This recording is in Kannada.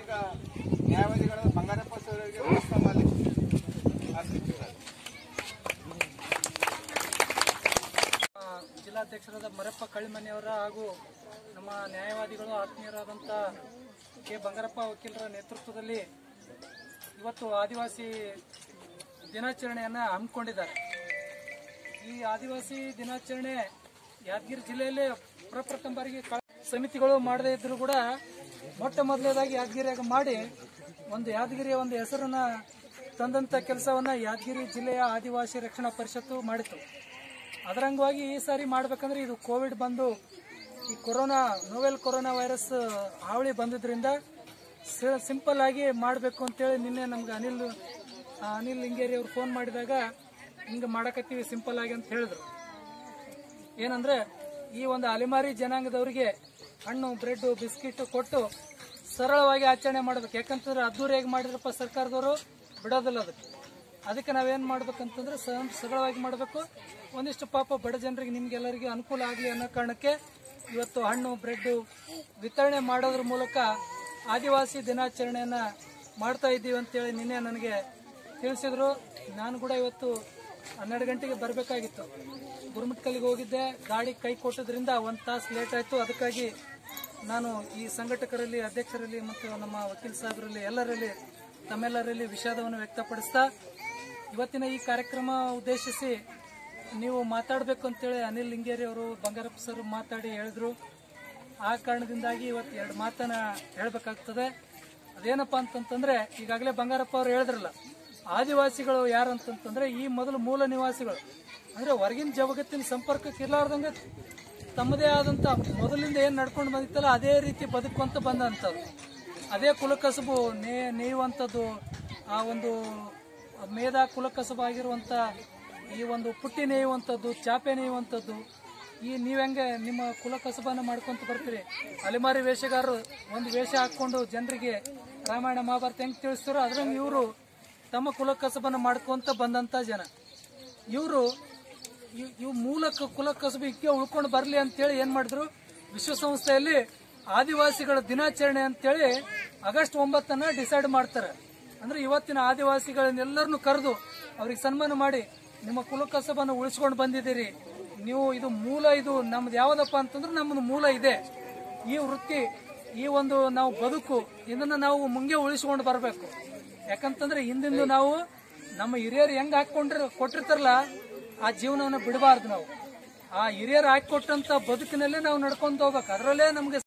ಈಗ ನ್ಯಾಯವಾದಿಗಳ ಬಂಗಾರಪ್ಪ ಸರ್ ಅವರಿಗೆ ವ್ಯವಸ್ಥೆ ಮಾಡಲಿಕ್ಕೆ ಜಿಲ್ಲಾಧ್ಯಕ್ಷರಾದ ಮರಪ್ಪ ಕಳ್ಳಿಮನೆಯವರ ಹಾಗೂ ನಮ್ಮ ನ್ಯಾಯವಾದಿಗಳು ಆತ್ಮೀಯರಾದಂಥ ಕೆ ಬಂಗಾರಪ್ಪ ವಕೀಲರ ನೇತೃತ್ವದಲ್ಲಿ ಇವತ್ತು ಆದಿವಾಸಿ ದಿನಾಚರಣೆಯನ್ನು ಹಮ್ಮಿಕೊಂಡಿದ್ದಾರೆ. ಈ ಆದಿವಾಸಿ ದಿನಾಚರಣೆ ಯಾದಗಿರಿ ಜಿಲ್ಲೆಯಲ್ಲೇ ಪ್ರಪ್ರಥಮ ಬಾರಿಗೆ ಸಮಿತಿಗಳು ಮಾಡದೇ ಇದ್ರೂ ಕೂಡ ಮೊಟ್ಟ ಮೊದಲನೇದಾಗಿ ಯಾದಗಿರಿಯಾಗ ಮಾಡಿ ಯಾದಗಿರಿಯ ಒಂದು ಹೆಸರನ್ನ ತಂದಂಥ ಕೆಲಸವನ್ನ ಯಾದಗಿರಿ ಜಿಲ್ಲೆಯ ಆದಿವಾಸಿ ರಕ್ಷಣಾ ಪರಿಷತ್ತು ಮಾಡಿತು. ಅದರಂಗವಾಗಿ ಈ ಸಾರಿ ಮಾಡಬೇಕಂದ್ರೆ ಇದು ಕೋವಿಡ್ ಬಂದು ಈ ನೋವೆಲ್ ಕೊರೋನಾ ವೈರಸ್ ಹಾವಳಿ ಬಂದಿದ್ರಿಂದ ಸಿಂಪಲ್ ಆಗಿ ಮಾಡಬೇಕು ಅಂತೇಳಿ ನಿನ್ನೆ ನಮ್ಗೆ ಅನಿಲ್ ಲಿಂಗೇರಿ ಅವರು ಫೋನ್ ಮಾಡಿದಾಗ ಹಿಂಗೆ ಮಾಡಕತ್ತೀವಿ ಸಿಂಪಲ್ ಆಗಿ ಅಂತ ಹೇಳಿದ್ರು. ಏನಂದ್ರೆ ಈ ಒಂದು ಅಲೆಮಾರಿ ಜನಾಂಗದವರಿಗೆ ಹಣ್ಣು ಬ್ರೆಡ್ ಬಿಸ್ಕಿಟ್ ಕೊಟ್ಟು ಸರಳವಾಗಿ ಆಚರಣೆ ಮಾಡಬೇಕು. ಯಾಕಂತಂದ್ರೆ ಅದ್ದೂರಿಯಾಗಿ ಮಾಡಿದ್ರಪ್ಪ ಸರ್ಕಾರದವರು ಬಿಡೋದಿಲ್ಲ ಅದಕ್ಕೆ ನಾವೇನ್ ಮಾಡ್ಬೇಕಂತಂದ್ರೆ ಸರಳವಾಗಿ ಮಾಡಬೇಕು. ಒಂದಿಷ್ಟು ಪಾಪ ಬಡ ಜನರಿಗೆ ನಿಮ್ಗೆಲ್ಲರಿಗೂ ಅನುಕೂಲ ಆಗಲಿ ಅನ್ನೋ ಕಾರಣಕ್ಕೆ ಇವತ್ತು ಹಣ್ಣು ಬ್ರೆಡ್ ವಿತರಣೆ ಮಾಡೋದ್ರ ಮೂಲಕ ಆದಿವಾಸಿ ದಿನಾಚರಣೆಯನ್ನ ಮಾಡ್ತಾ ಇದ್ದೀವಿ ಅಂತೇಳಿ ನಿನ್ನೆ ನನಗೆ ತಿಳಿಸಿದ್ರು. ನಾನು ಕೂಡ ಇವತ್ತು 12 ಗಂಟೆಗೆ ಬರಬೇಕಾಗಿತ್ತು. ಗುರುಮಿಟ್ಕಲ್ಲಿಗೆ ಹೋಗಿದ್ದೆ, ಗಾಡಿ ಕೈ ಕೊಟ್ಟದ್ರಿಂದ 1 ತಾಸು ಲೇಟ್ ಆಯಿತು. ಅದಕ್ಕಾಗಿ ನಾನು ಈ ಸಂಘಟಕರಲ್ಲಿ, ಅಧ್ಯಕ್ಷರಲ್ಲಿ ಮತ್ತು ನಮ್ಮ ವಕೀಲ ಸಾಹೇಬರಲ್ಲಿ ತಮ್ಮೆಲ್ಲರಲ್ಲಿ ವಿಷಾದವನ್ನು ವ್ಯಕ್ತಪಡಿಸ್ತಾ ಇವತ್ತಿನ ಈ ಕಾರ್ಯಕ್ರಮ ಉದ್ದೇಶಿಸಿ ನೀವು ಮಾತಾಡಬೇಕು ಅಂತೇಳಿ ಅನಿಲ್ ಲಿಂಗೇರಿ ಅವರು ಬಂಗಾರಪ್ಪ ಸರ್ ಮಾತಾಡಿ ಹೇಳಿದ್ರು. ಆ ಕಾರಣದಿಂದಾಗಿ ಇವತ್ತು 2 ಮಾತನ್ನ ಹೇಳಬೇಕಾಗ್ತದೆ. ಅದೇನಪ್ಪಾ ಅಂತಂತಂದ್ರೆ ಈಗಾಗಲೇ ಬಂಗಾರಪ್ಪ ಅವರು ಹೇಳಿದ್ರಲ್ಲ, ಆದಿವಾಸಿಗಳು ಯಾರಂತಂತಂದ್ರೆ ಈ ಮೊದಲು ಮೂಲ ನಿವಾಸಿಗಳು ಅಂದ್ರೆ ಹೊರಗಿನ ಜಗತ್ತಿನ ಸಂಪರ್ಕಕ್ಕೆ ಇರ್ಲಾರ್ದಂಗೆ ತಮ್ಮದೇ ಆದಂತ ಮೊದಲಿಂದ ಏನ್ ನಡ್ಕೊಂಡು ಬಂದಿತ್ತಲ್ಲ ಅದೇ ರೀತಿ ಬದುಕುವಂತ ಬಂದಂಥವ್ರು. ಅದೇ ಕುಲಕಸಬು ನೇಯುವಂಥದ್ದು, ಆ ಒಂದು ಮೇಧಾ ಕುಲಕಸಬು ಆಗಿರುವಂತ ಈ ಒಂದು ಪುಟ್ಟಿ ನೇಯುವಂಥದ್ದು, ಚಾಪೆ ನೇಯುವಂಥದ್ದು, ಈ ನೀವೆಂಗೆ ನಿಮ್ಮ ಕುಲಕಸಬನ್ನ ಮಾಡ್ಕೊಂತ ಬರ್ತೀರಿ. ಅಲೆಮಾರಿ ವೇಷಗಾರರು ಒಂದು ವೇಷ ಹಾಕೊಂಡು ಜನರಿಗೆ ರಾಮಾಯಣ ಮಹಾಭಾರತ ಹೆಂಗ್ ತಿಳಿಸ್ತಾರೋ ಅದ್ರಂಗೆ ಇವರು ತಮ್ಮ ಕುಲಕಸಬನ್ನ ಮಾಡ್ಕೊಂತ ಬಂದಂತ ಜನ. ಇವರು ಮೂಲ ಕುಲಕಸಬು ಇಕ್ಕೆ ಉಳ್ಕೊಂಡು ಬರ್ಲಿ ಅಂತೇಳಿ ಏನ್ ಮಾಡಿದ್ರು, ವಿಶ್ವಸಂಸ್ಥೆಯಲ್ಲಿ ಆದಿವಾಸಿಗಳ ದಿನಾಚರಣೆ ಅಂತೇಳಿ ಆಗಸ್ಟ್ 9 ಡಿಸೈಡ್ ಮಾಡ್ತಾರೆ. ಅಂದ್ರೆ ಇವತ್ತಿನ ಆದಿವಾಸಿಗಳನ್ನೆಲ್ಲರನ್ನು ಕರೆದು ಅವ್ರಿಗೆ ಸನ್ಮಾನ ಮಾಡಿ ನಿಮ್ಮ ಕುಲಕಸಬನ್ನು ಉಳಿಸ್ಕೊಂಡು ಬಂದಿದ್ದೀರಿ ನೀವು, ಇದು ಮೂಲ, ಇದು ನಮ್ದು ಯಾವ್ದಪ್ಪ ಅಂತಂದ್ರೆ ನಮ್ದು ಮೂಲ ಇದೆ, ಈ ವೃತ್ತಿ, ಈ ಒಂದು ನಾವು ಬದುಕು, ಇದನ್ನ ನಾವು ಮುಂಗೆ ಉಳಿಸ್ಕೊಂಡು ಬರಬೇಕು. ಯಾಕಂತಂದ್ರೆ ಹಿಂದಿಂದು ನಾವು ನಮ್ಮ ಹಿರಿಯರು ಹೆಂಗ್ ಕೊಟ್ಟಿರ್ತಾರಲ್ಲ ಆ ಜೀವನವನ್ನು ಬಿಡಬಾರ್ದು. ನಾವು ಆ ಹಿರಿಯರು ಹಾಕಿಕೊಟ್ಟಂತ ಬದುಕಿನಲ್ಲೇ ನಾವು ನಡ್ಕೊಂಡು ಹೋಗ್ಬೇಕು. ಅದರಲ್ಲೇ ನಮ್ಗೆ